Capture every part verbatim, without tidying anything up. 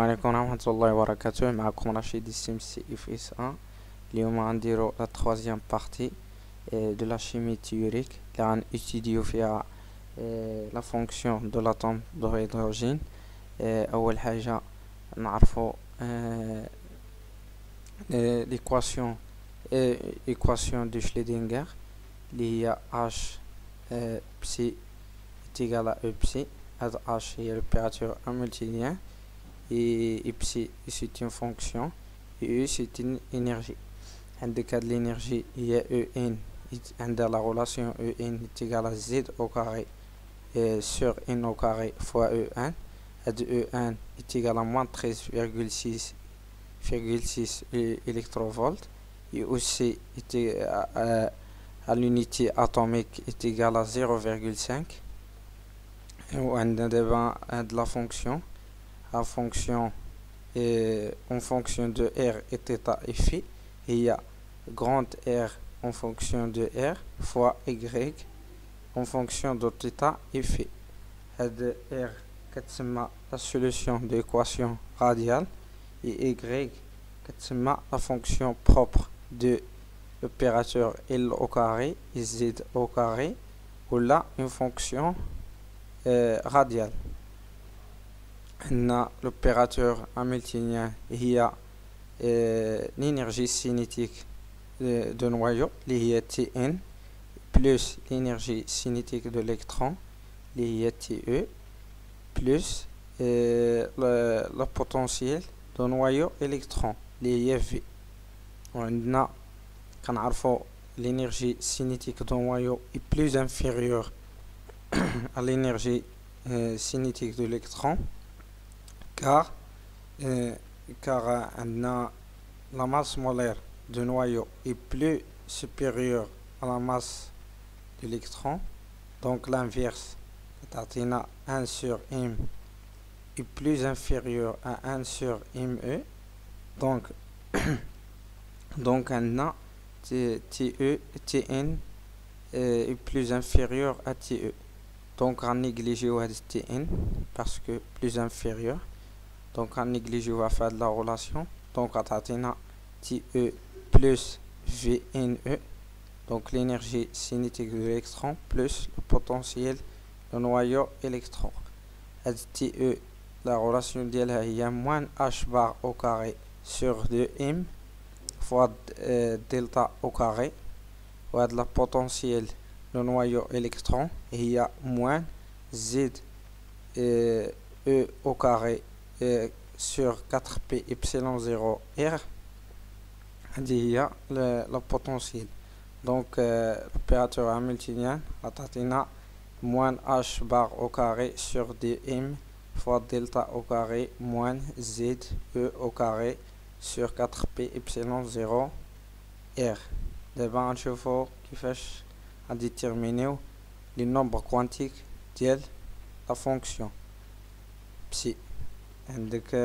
عليكم ورحمة الله وبركاته. معكم رشيد السيم سي اف اس ان. اليوم غنديرو لا troisième partie de la chimie théorique اللي غنستudيو فيها la fonction de l'atome d'hydrogène. اول حاجة نعرفو l'équation équation de Schrödinger اللي هي H psi est égal à E psi. هذا H هي l'opérateur hamiltonien et psi c'est une fonction et E c'est une énergie. عندك هاد l'énergie هي E n عندها la relation E n est égal à Z au carré sur n au carré fois E un. هاد E un est égal à moins treize virgule six électrovolts et aussi était à, à, à l'unité atomique est égal à zéro virgule cinq. Et on a de la fonction la fonction est en fonction de R et θ et phi, et il y a grand R en fonction de R fois Y en fonction de θ et phi. هاد R كتسمى la solution de l'équation radiale et Y كتسمى la fonction propre de l'opérateur L au carré et Z au carré, ou là une fonction euh, radiale. On a l'opérateur hamiltonien, il y a euh, l'énergie cinétique de, de noyau, il y a T n, plus l'énergie cinétique de l'électron, il y a T e, plus euh, le, le potentiel de noyau électron, il y a V. On a l'énergie cinétique de noyau est plus inférieure à l'énergie euh, cinétique de l'électron, car, euh, car euh, la masse molaire du noyau est plus supérieure à la masse de l'électron, donc l'inverse, un sur m est plus inférieur à un sur me, donc donc un T E, T n euh, est plus inférieur à T e. Donc on néglige T n parce que plus inférieur. Donc on néglige va faire de la relation. Donc on a T e plus V n e. Donc l'énergie cinétique de l'électron plus le potentiel du noyau électron. T e, la relation d'elle est moins H bar au carré sur deux m fois euh, delta au carré, ou de la potentiel le noyau électron, et il y a moins Z euh, E au carré euh, sur quatre pi epsilon zéro R, il y a le, le potentiel. Donc euh, l'opérateur hamiltonien a moins H bar au carré sur deux m fois delta au carré moins Z E au carré sur quatre pi epsilon zéro R. دابا غنشوفو كيفاش غنديتيرمينيو لي nombres quantiques ديال لا فونكسيون بسي. عندك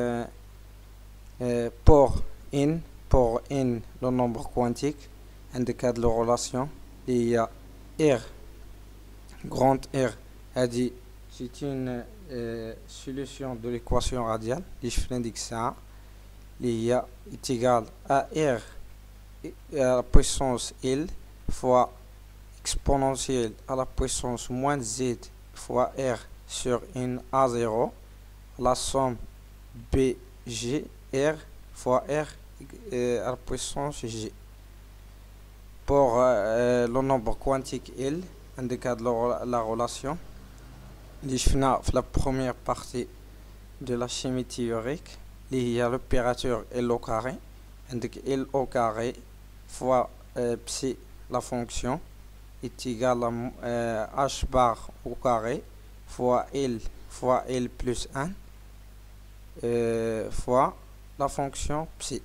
pour n pour n لو nombre quantique عندك هاد لو رولاسيون اللي هي R grand R هادي c'est une euh, solution de l'équation radiale اللي شفنا ديك الساعة اللي هي est égal à R à la puissance L fois exponentielle à la puissance moins Z fois R sur une A zéro, la somme B G R fois R euh, à la puissance G. Pour euh, le nombre quantique L, indique la relation اللي شفنا في la première partie de la chimie théorique اللي هي l'opérateur L au carré. عندك L au carré fois euh, psi la fonction est égal à euh, H bar au carré fois L fois L plus un euh, fois la fonction psi.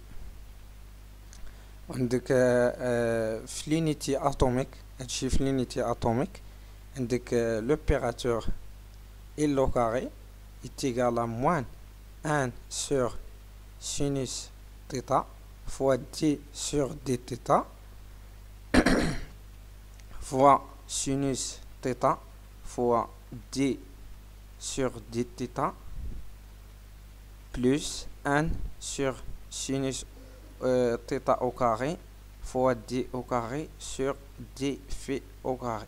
عندك euh, في l'unité atomique هادشي في l'unité atomique عندك euh, l'opérateur L au carré est égal à moins un sur sinus θ fois d sur dθ fois sinus θ fois d sur dθ plus un sur sinus euh, θ au carré fois d au carré sur d phi au carré.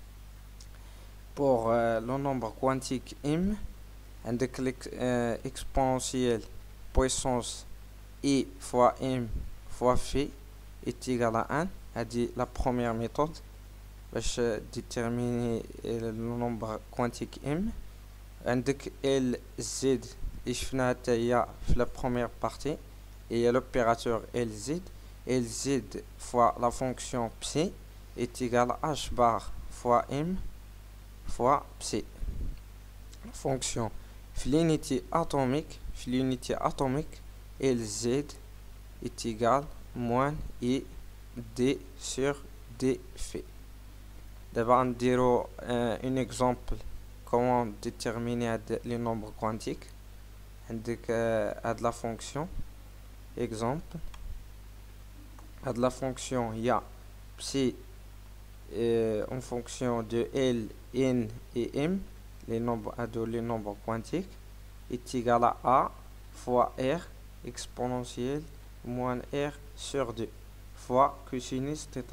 Pour euh, le nombre quantique m, عندك euh, exponentielle puissance i fois m fois phi est égal à un. هذه la première méthode باش déterminer le nombre quantique m. عندك L Z اللي شفناها حتى هي في la première partie et l'opérateur L Z. L Z fois la fonction psi est égal à h bar fois m fois psi. Fonction في l'unité atomique في l'unité atomique L Z est égal moins I d sur d phi. D'abord on dira un exemple comment déterminer les nombres quantiques. عندك هاد la fonction exemple هاد la fonction il y a psi euh, en fonction de L, N et M, les nombres les nombres quantiques, est égal à A fois R exponentielle moins R sur deux fois cosinus θ.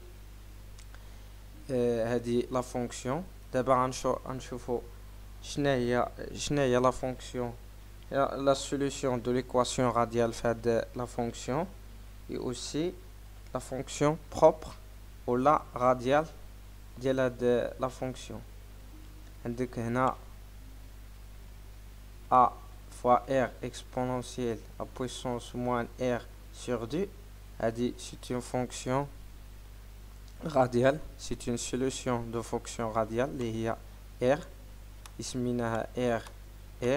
هذه la fonction. دابا غنشوفو شنو هي شنو هي la fonction, la solution de l'équation radiale fait la fonction et aussi la fonction propre ou la radiale de la fonction. عندك هنا A fois R exponentielle à puissance moins R sur deux. C'est une fonction radiale, c'est une solution de fonction radiale اللي هي R اسميناها R R.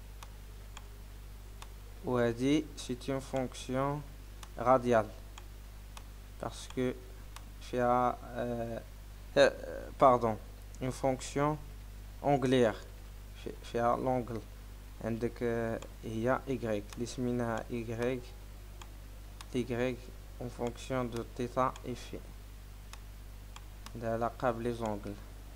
وهذه c'est une fonction radiale parce que فيها euh, euh, pardon une fonction angulaire فيها l'angle. عندك هي Y اللي سميناها Y Y en fonction de θ et phi d'alaqab les angles.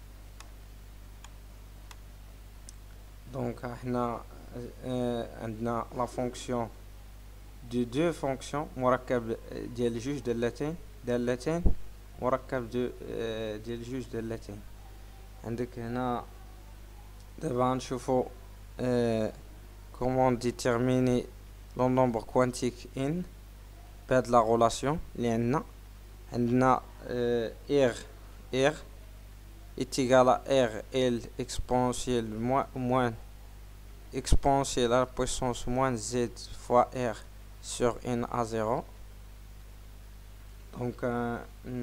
Donc هنا عندنا la fonction de deux fonctions مركب ديال جوج دالتين دالتين مركب دو ديال جوج دالتين. عندك هنا دابا نشوفو comment déterminer le nombre quantique n بهاد la relation اللي عندنا عندنا R R est égal à R L exponentielle moins moins exponentielle à la puissance moins Z fois R sur n à zéro. Donc euh,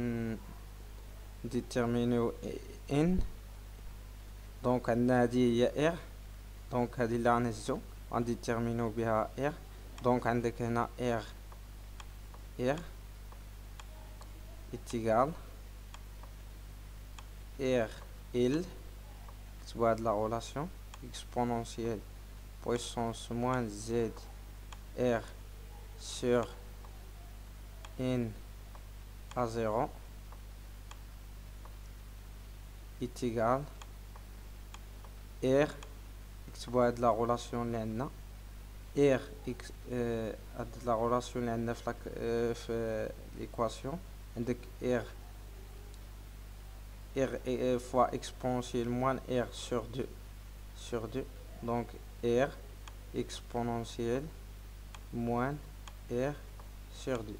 déterminer n. Donc عندنا هذه هي R. Donc هذه اللي غنهزو غنديتيرمينو بها R. Donc عندك هنا R R est égal R L, tu vois de la relation exponentielle puissance moins Z R sur n à zéro est égal R, tu vois de la relation لأن R x euh, de la relation لأن في l'équation عندك R R fois exponentielle moins R sur deux sur deux. Donc R exponentielle moins R sur deux.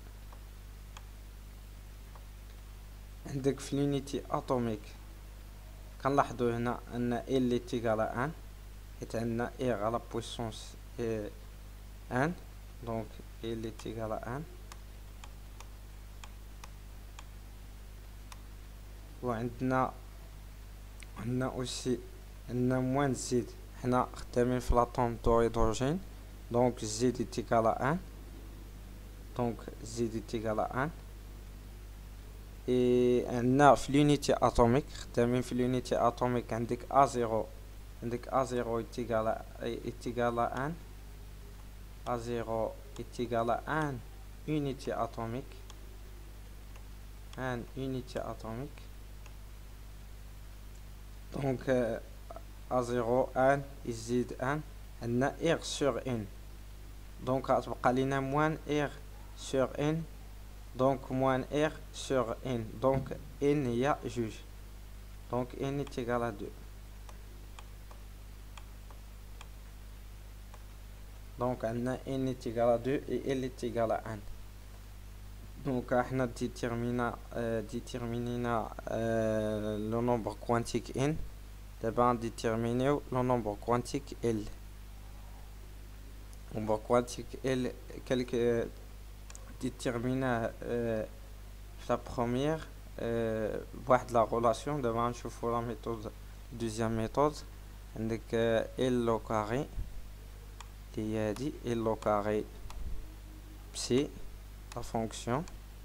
عندك في l'unité atomique كنلاحظوا هنا أن L est égal à un حيت عندنا R à la puissance un. Donc L est égal à un. وعندنا عندنا aussi عندنا moins Z. حنا خدامين في l'atome d'hydrogène. Donc Z est égal à un. Donc Z est égal à un. Et عندنا في l'unité atomique خدامين في l'unité atomique عندك A zéro عندك A zéro est égal à est égal à un. A zéro est égal à un unité atomique. un unité atomique. Donc euh, A zéro un et Z un. عندنا R sur N. دونك غتبقى لينا موان ار سور ان، دونك موان ار سور ان، دونك ان هي جوج، دونك ان est égal à deux. دونك عندنا ان est égal à deux et l est égal à un. دونك احنا ديتيرمينا ديتيرمينينا لو نومبر كوانتيك n، دابا غنديتيرمينيو لو نومبر كوانتيك l. نومبر كوانتيك l كالك ديتيرميناه في لا بروميير بواحد لا غولاسيون. دابا غنشوفو لا ميثود دوزيام ميثود. عندك l لو كاري اللي هي هادي l لو كاري بسي la fonction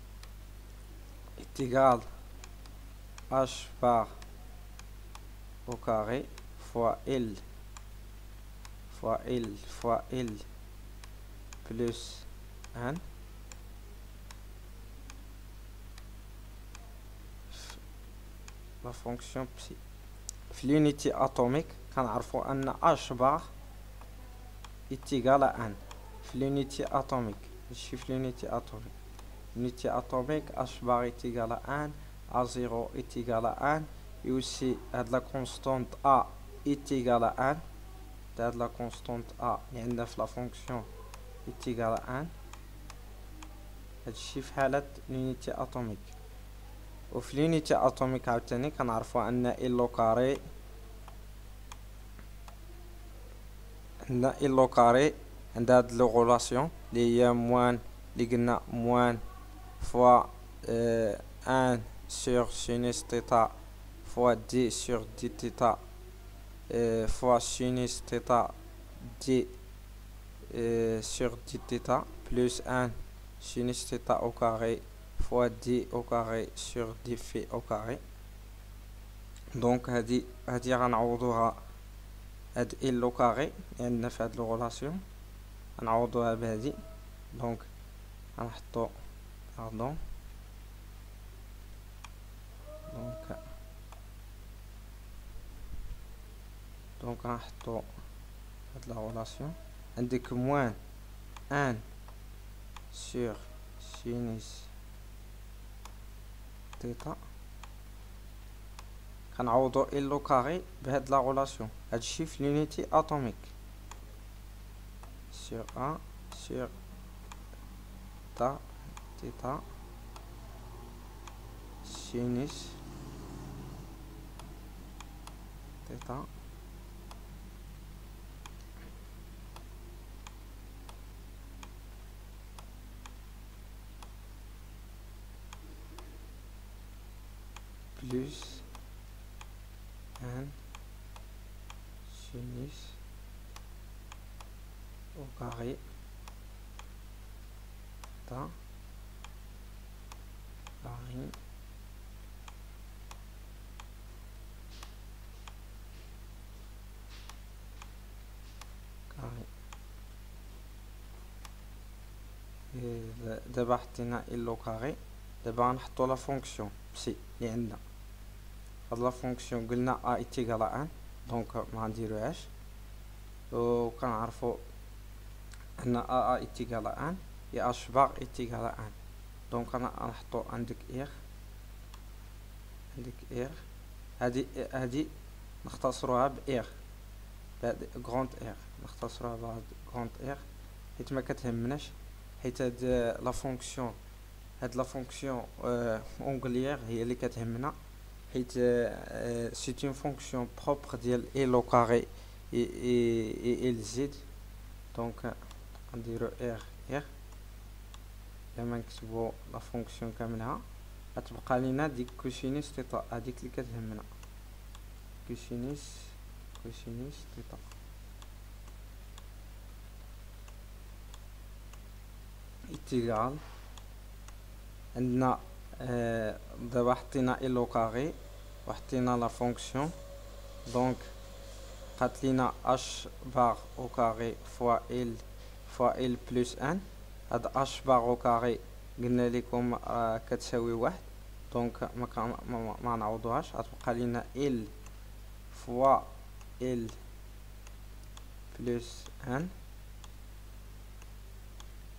est égale h bar au carré fois L fois L fois L plus un la fonction psi. في l'unité atomique كنعرفوا أن h bar est égal à un في l'unité atomique. ماشي في l'unité atomique. l'unité atomique h bar est égal à un, a zéro est égal à un, et aussi هاد la constante a est égal à un. هاد la constante a اللي عندنا في la fonction est égal à un. هادشي في حالة l'unité atomique. وفي l'unité atomique عاوتاني كنعرفوا أن L لو كاري عندنا L لو كاري عند هاد لو غولاسيون اللي هي موان اللي قلنا موان فوا ان سور سينيس تيتا فوا دي سور دي تيتا فوا سينيس تيتا دي سور دي تيتا بلس ان سينيس تيتا او كاري فوا دي او كاري سور دي في او كاري. دونك هادي هادي غنعوضوها هاد ال لو كاري عندنا في هاد لو غولاسيون غنعوضوها بهادي. دونك غنحطو باردون دونك دونك غنحطو هاد لا غولاسيون. عندك موان ان سور سينيس تيتا كنعوضو ال لو كاري بهاد لا غولاسيون. هادشي في لونيتي اتوميك sur un sur ta theta sinus theta plus un sinus au carré ta carré carré. دابا حطينا ال لو كاري. دابا غنحطو لا فونكسيون بسي اللي عندنا. هاد لا فونكسيون قلنا ا ايتيغال ان، دونك ما غنديروهاش. و كنعرفو ان ا ا ايتيغال ان et h bar est égal à un. donc انا غنحطو عندك r عندك r هادي هادي نختصروها ب r بهاد غروند r نختصروها بهاد غروند r حيت ما كتهمناش، حيت هاد لا فونكسيون هاد لا فونكسيون اونغليير هي اللي كتهمنا، حيت سي اون فونكسيون بروبر ديال a لو كاري et l z. دونك غنديرو r r لما نكتبو لا فونكسيون كاملها غتبقى لينا ديك كوسينيس تيتا، هذيك اللي كتهمنا كوسينيس كوسينيس تيتا. ايتيغال عندنا آه دابا حطينا ال لو كاري وحطينا لا فونكسيون. دونك بقات لينا h بار او كاري فوا l فوا l بلس ان. هاد اش بار او كاري قلنا لكم آه كتساوي واحد، دونك ما ما, ما نعوضوهاش. غتبقى لينا ال فوا ال بلس ان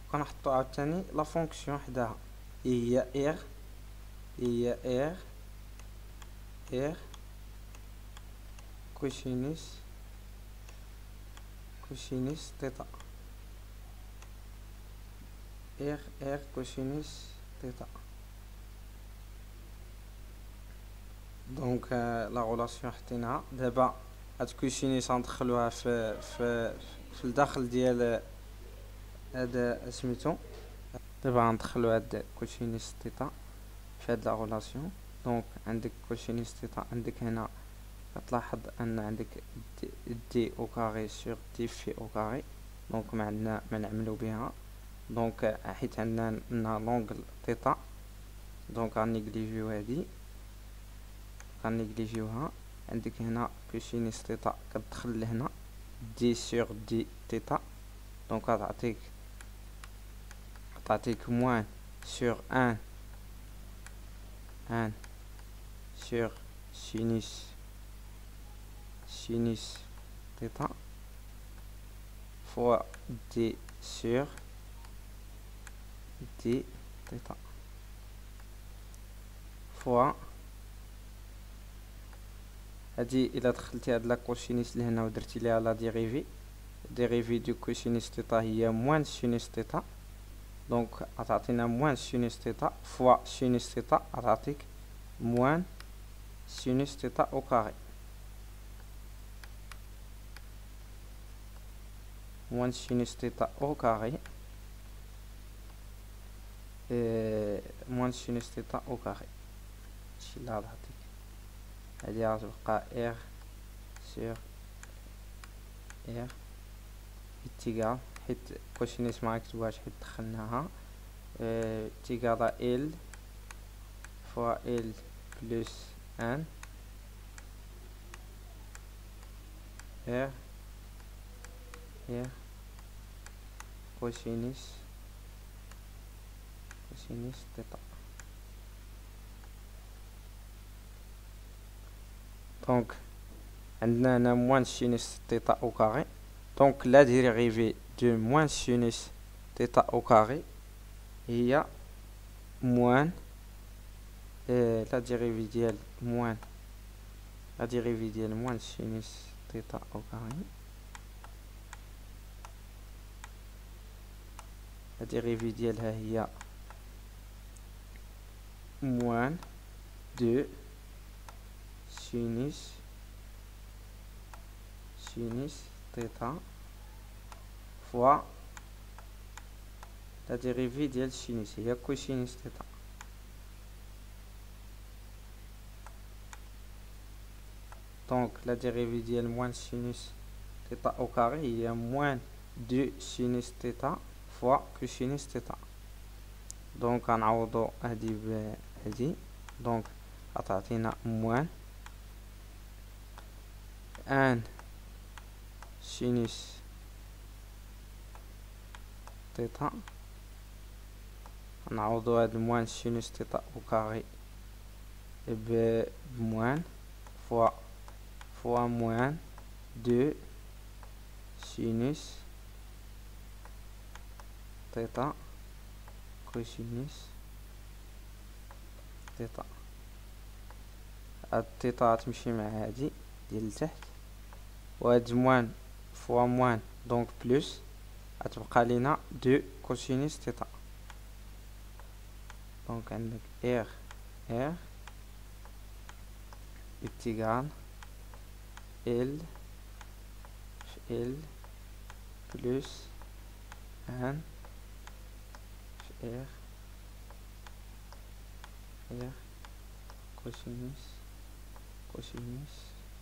كنحطو عاوتاني لا فونكسيون حداها هي ار هي ار ار كوشينيس كوشينيس تيتا ار ار كوشينيس تيتا. دونك لا غولاسيون حطيناها. دابا هاد كوشينيس غندخلوها في في في الداخل ديال هاد سميتو. دابا غندخلو هاد كوشينيس تيتا في هاد لا غولاسيون. دونك عندك كوشينيس تيتا، عندك هنا كتلاحظ ان عندك دي, دي او كاري سور دي في او كاري. دونك ما عندنا ما نعملو بها. دونك حيت عندنا لونغل تيتا، دونك غنيجليجيو هادي غنيجليجيوها. عندك هنا كوشينيس تيتا كتدخل لهنا دي سور دي تيتا، دونك غتعطيك غتعطيك موان سور ان ان سور سينيس سينيس تيتا فوا دي سور دي تيتا فوا هادي. الا دخلتي هاد لا كوشينيس لهنا ودرتي ليها لا ديريفي ديريفي دو كوشينيس تيتا هي موان سينيس تيتا، دونك غتعطينا موان سينيس تيتا فوا سينيس تيتا غتعطيك موان سينيس تيتا او كاري. موان سينيس تيتا او كاري اه موان سينيس تيتا او كاري. هادشي اللي غتعطيك. هادي غتبقى ار سور ار اتيغال، حيت كوشينيس ما كتبوهاش حيت دخلناها. اه اتيغال ال فوا ال بلس ان ار ار كوشينيس كوشينيس تيتا. دونك عندنا هنا موان سينيس تيتا او كاري. دونك لا ديريفي دو موان سينيس تيتا او كاري هي موان اه لا ديريفي ديال موان لا ديريفي ديال موان سينيس تيتا او كاري. لا ديريفي ديالها هي موان دو سينيس سينيس تيتا فوا لا ديريفي ديال سينيس هي كوسينيس تيتا. دونك لا ديريفي ديال موان سينيس تيتا او كاري هي موان دو سينيس تيتا فوا كوسينيس تيتا. دونك غنعوضو هادي بهادي. دونك غتعطينا موان ان سينيس تيتا. نعوضو هاد موان سينيس تيتا او كاري بموان فوا فوا موان دو سينيس تيتا كوسينيس تيتا. هاد تيتا غتمشي مع هادي ديال التحت، وهاد موان فوا موان دونك بلوس غتبقى لينا دو كوسينيس تيتا. دونك عندك ار ار اتيغال ال في ال بلوس ان في ار ار كوسينيس كوسينيس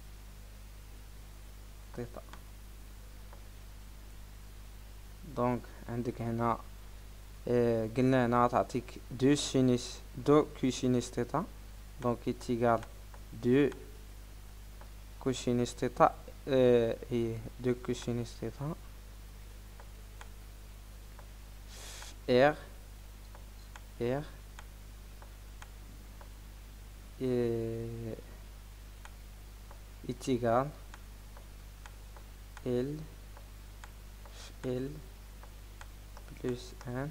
تيتا. دونك عندك هنا اه قلنا هنا غتعطيك دو سينيس دو كوسينيس تيتا، دونك اتيغال دو كوسينيس تيتا اه هي دو كوسينيس تيتا ار ار اتيغال ال في ال plus un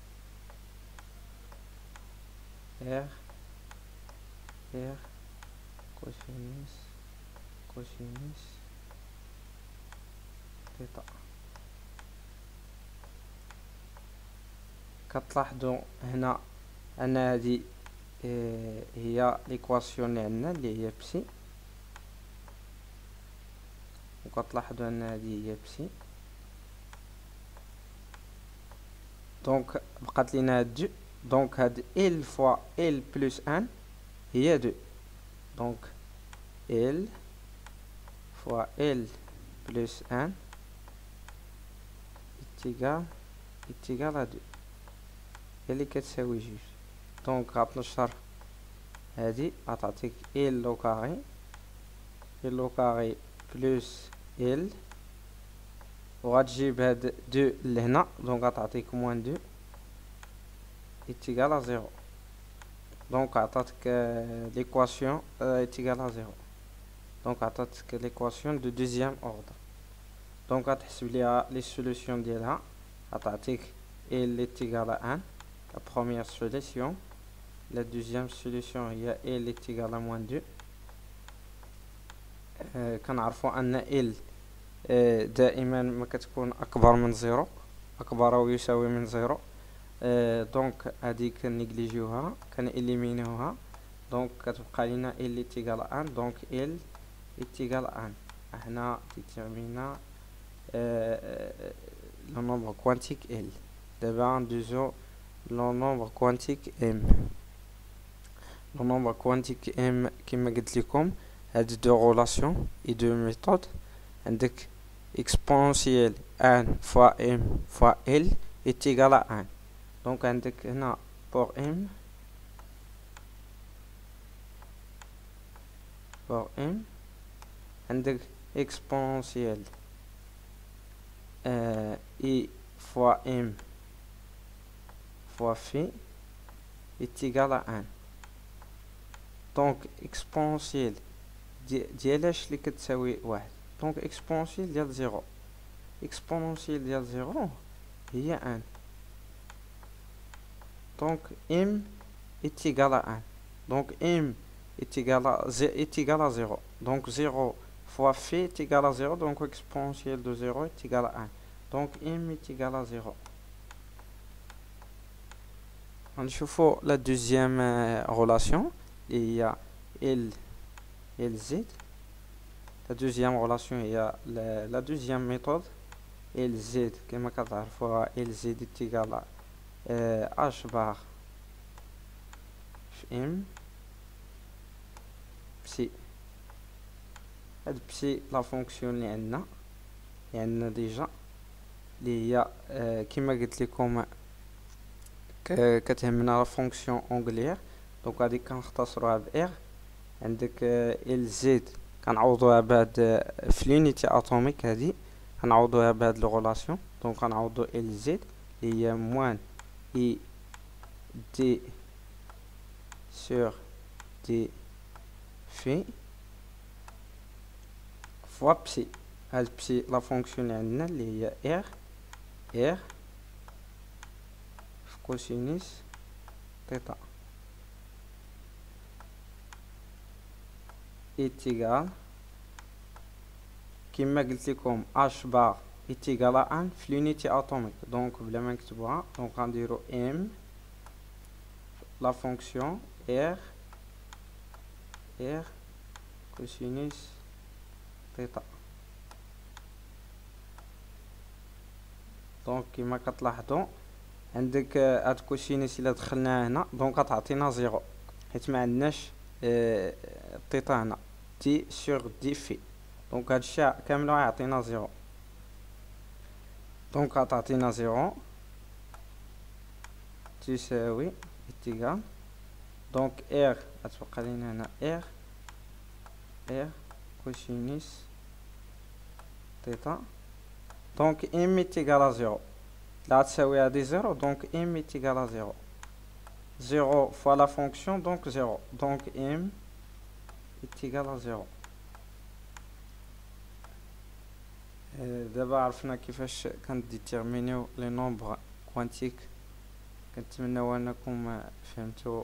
R R cosinus cosinus ثيتا. كتلاحظوا هنا ان هذه اه هي ليكواسيون اللي عندنا اللي هي بسي، وكتلاحظوا ان هذه هي بسي. دونك بقات لينا هاد دو، دونك هاد ال فوا ال بلس ان هي دو، دونك ال فوا ال بلس ان اتيغال اتيغال ا دو، هي اللي كتساوي جوج. دونك غتنشر هادي غتعطيك ال لو كاري ال لو كاري بلس ال، وغتجيب هاد دو لهنا، دونك غتعطيك موان دو اتيغال ا زيرو. دونك عطاتك ليكواسيون اتيغال ا زيرو، دونك عطاتك ليكواسيون دو دوزيام اوردر. دونك غتحسب ليها لي سوليوشن ديالها، غتعطيك ال اتيغال ا ان لا بروميير سوليوشن، لا دوزيام سوليوشن هي ال اتيغال ا موان دو. آه كنعرفوا ان ال آه دائما ما كتكون اكبر من زيرو، اكبر او يساوي من زيرو. آه دونك هادي كنيجليجيوها كنإليمينيوها، دونك كتبقى لينا ال اتيغال ا ان، دونك ال اتيغال ا ان. هنا ديتيرمينا لو نومبر كوانتيك ال. دابا ندوزو لو نومبر كوانتيك ام. لو نومبر كوانتيك ام كما قلت لكم هاد دو غولاسيون اي دو ميثود. عندك اكسبونسيال ان فوا ام فوا ال اتيغال ا ان. دونك عندك هنا بور ام بور ام عندك اكسبونسيال اي فوا ام فوا في اتيغال ا ان. دونك اكسبونسيال ديالاش اللي كتساوي واحد، دونك اكسبونسيال ديال زيرو، اكسبونسيال ديال زيرو هي ان. دونك ام اتيغال ا ان، دونك ام اتيغال اتيغال زيرو، دونك زيرو فوا في اتيغال زيرو، دونك اكسبونسيال دو زيرو اتيغال ان، دونك ام اتيغال زيرو. غنشوفو لا دوزيام غولاسيون اللي هي ال ال زد. La deuxième relation il y a la, la deuxième méthode L Z كما كتعرفوها L Z est égal à euh, H bar في M بسي. هاد بسي لا فونكسيون اللي عندنا اللي عندنا ديجا اللي هي euh, كما قلت لكم كتهمنا لا فونكسيون اونغليير، دونك غادي كنختصروها ب R. عندك ال زد كنعوضوها بهاد في لونيتي اتوميك، هادي كنعوضوها بهاد لو غولاسيون، دونك كنعوضو ال زد اللي هي موان اي دي سور دي في فوا بسي. هاد بسي لا فونكسيون اللي عندنا اللي هي ار ار في كوسينيس تيتا اتيغال كما قلت لكم اش بار اتيغال ان في لونيتي اتوميك. دونك بلا ما نكتبوها، دونك غنديرو ام لا فونكسيون ار ار كوسينيس تيتا. دونك كما كتلاحظوا عندك هاد كوسينيس الا دخلناها هنا دونك غتعطينا زيرو، حيت ما عندناش اه تيتا هنا تي سور دي في، دونك هادشي كامل غيعطينا زيرو. دونك غتعطينا زيرو تساوي اتيغال، دونك ار غتبقى لينا هنا ار ار كوسينيس تيتا. دونك ام اتيغال زيرو لا تساوي هادي زيرو، دونك ام اتيغال زيرو. زيرو فوا لا فونكسيون دونك زيرو، دونك ام اتيغال زيرو. دابا عرفنا كيفاش كنديتيرمينيو لي نومبر كوانتيك. كنتمنى انكم فهمتوا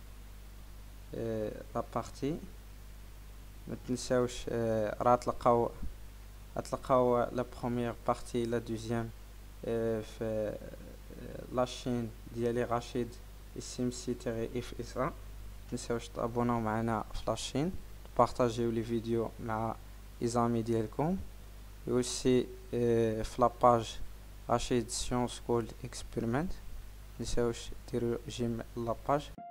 لا بارتي. ما تنساوش راه تلقاو تلقاو لا بروميير بارتي لا دوزيام في لاشين ديالي رشيد سي سي تيري اف اس ا. متنساوش تابوناو معنا في لاشين، بارطاجيو لي فيديو مع لي ديالكم، وسي في لاباج رشيد سيونس سكول اكسبيرمنت. متنساوش ديروا جيم لاباج.